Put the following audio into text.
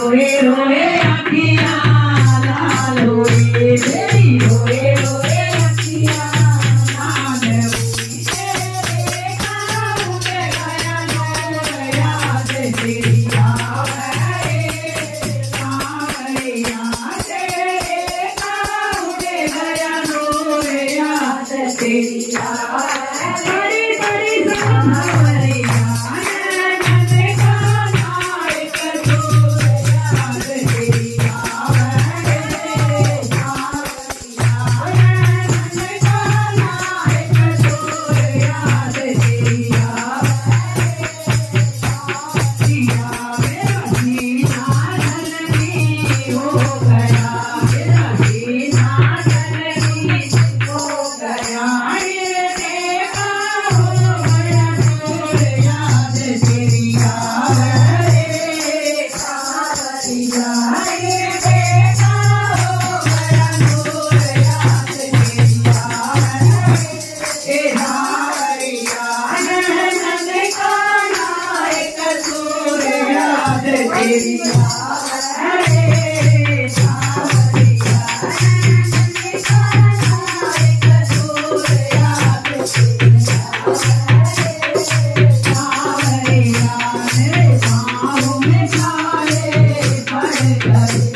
रोए रोए अखियाँ लाल हुई, तेरी रोए रोए अखियाँ लाल हुई, तेरे काम में गया नूर याद तेरी आवे, सावरिया तेरे काम में गया नूर याद तेरी आवे, बड़ी बड़ी सावरिया Thank you.